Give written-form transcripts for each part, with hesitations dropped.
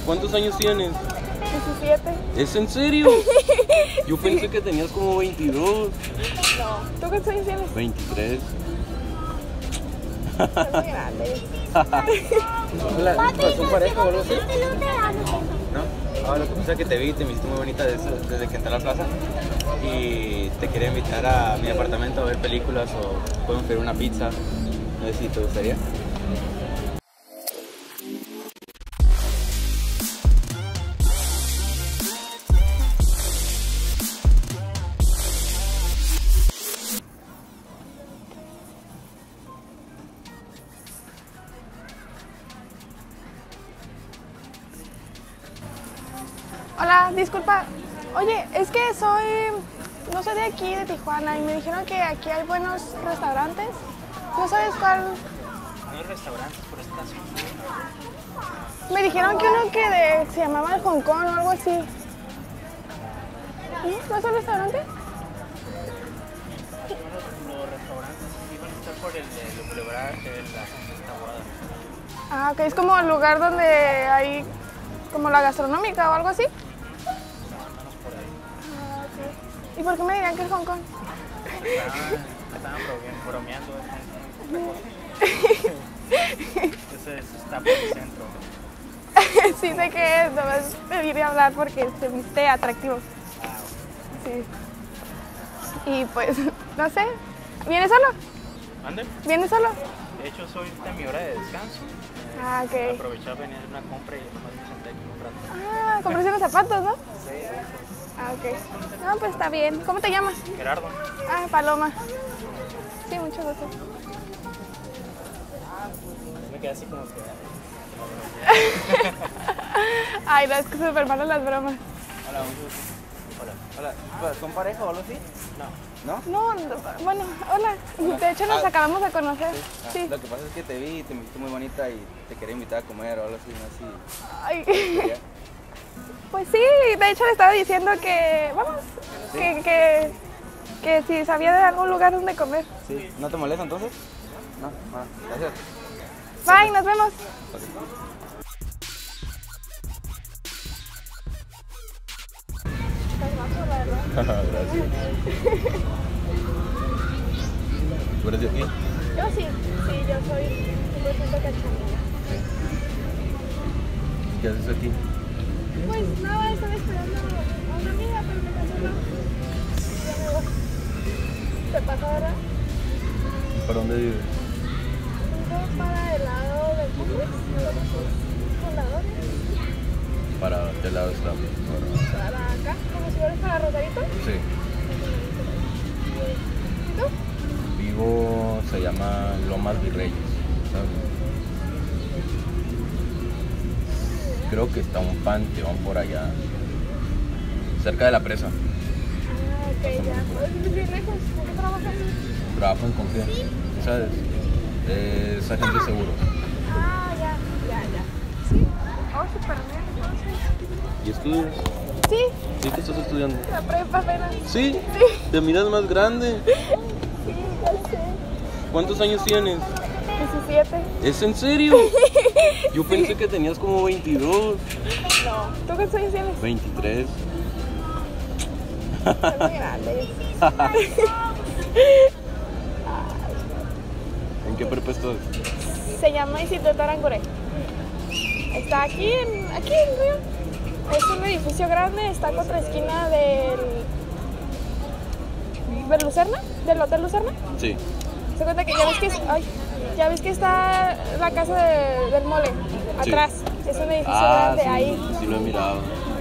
¿Cuántos años tienes? 17. ¿Es en serio? Yo pensé que tenías como 22. No. ¿Tú cuántos años tienes? 23. Son muy grandes. Hola, ¿son pareja o algo así? ¿No? Ahora lo que pasa es que te vi y te me hiciste muy bonita desde que entré a la plaza. Y te quería invitar a mi apartamento a ver películas o podemos pedir una pizza. No sé si te gustaría. Hola, disculpa. Oye, es que no soy de aquí, de Tijuana, y me dijeron que aquí hay buenos restaurantes. ¿No sabes cuál? No hay restaurantes por esta zona. Me dijeron que uno se llamaba el Hong Kong o algo así. ¿No es un restaurante? Los restaurantes sí van a estar por el Boulevard de la Santa Guada. Ah, ok, es como el lugar donde hay como la gastronómica o algo así. ¿Y por qué me dirían que es Hong Kong? Estaban bromeando. Ese está por el centro. Sí sé que es, nomás te vine a hablar porque se viste atractivo. Sí. Y pues, no sé, ¿vienes solo? ¿Mande? ¿Vienes solo? De hecho, soy ahorita mi hora de descanso. Ah, ok. Aproveché a venir a una compra y nomás me senté aquí un rato. Ah, compraste unos zapatos, ¿no? Sí. Ah, ok. No, pues está bien. ¿Cómo te llamas? Gerardo. Ah, Paloma. Sí, mucho gusto. Me quedé así como que... Ay, no, es que súper malas las bromas. Hola, mucho gusto. Hola. ¿Son pareja o algo así? No. ¿No? No, bueno, hola. De hecho, nos acabamos de conocer. Sí. Lo que pasa es que te vi y te me hiciste muy bonita y te quería invitar a comer o algo así, no sé si... Ay. Pues sí, de hecho le estaba diciendo que, vamos, ¿Sí? que si sabía de algún lugar donde comer. Sí. ¿No te molesta entonces? No. Bueno, gracias. Bye, nos vemos. Gracias. ¿Tú eres de aquí? Yo sí, yo soy 100% cachanilla. ¿Qué haces aquí? Pues nada, estaba esperando a una amiga, pero me casó no. Ya me voy. ¿Te pasa, verdad? ¿Para dónde vives? Vivo para el lado del Cumbres, Fundadores. ¿Para qué lado está? Para acá, como si fueras para Rosarito. Sí. ¿Y tú? Vivo, se llama Lomas Virreyes, ¿sabes? Creo que está un panteón por allá, cerca de la presa. Ah, ok, ya. ¿Es bien lejos? ¿Por qué trabajas? Trabajo en Confía, ¿sabes? Es agente de seguros. Ah, ya. Sí. Oh, súper bien, entonces. ¿Y estudias? Sí, ¿Sí que estás estudiando? la prepa apenas. ¿Sí? ¿Te miras más grande? Sí, ya sé. ¿Cuántos años tienes? 17. ¿Es en serio? Yo pensé que tenías como 22. No. ¿Tú cuántos años tienes? 23. Son muy grandes. ¿En qué prepa estás? Se llama Instituto Aranguren. Está aquí en Río. Es un edificio grande, está en contra esquina del Lucerna, del Hotel Lucerna. Sí. Se cuenta que ya ves que está la casa del mole atrás. Sí. Es un edificio grande sí, ahí. Sí lo he mirado.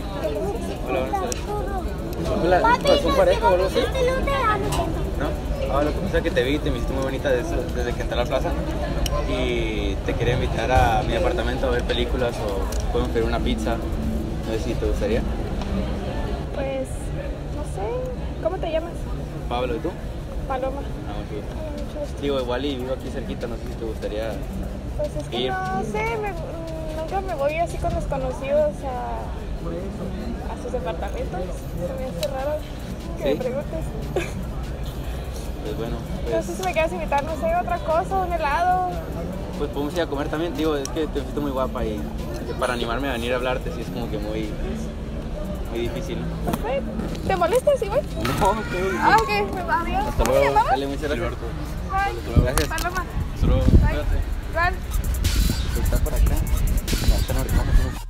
Hola, ¿son pareja o algo así? ¿No? Ahora lo que pasa es que te vi y te me hiciste muy bonita desde que entré a la plaza. Y te quería invitar a mi apartamento a ver películas o podemos pedir una pizza. No sé si te gustaría. Pues, no sé, ¿cómo te llamas? Pablo, ¿y tú? Paloma. Mucho gusto. Mucho gusto. Digo, igual y vivo aquí cerquita, no sé si te gustaría. Pues es que ir. no sé, nunca me voy así con desconocidos a sus departamentos. Se me hace raro que ¿Sí? me preguntes. Pues bueno, No sé si me quieres invitar, no sé, otra cosa, un helado. pues podemos ir a comer también. Digo, es que te fuiste muy guapa y para animarme a venir a hablarte sí es como que muy difícil, ¿no? ¿Te molestas, sí, güey? No, Ah, ok, adiós. hasta ¿Cómo te luego. llamabas? Dale, muchas gracias. Bye. Gracias. Paloma. Solo, Bye. cuídate. Igual. Está por acá. No, está no,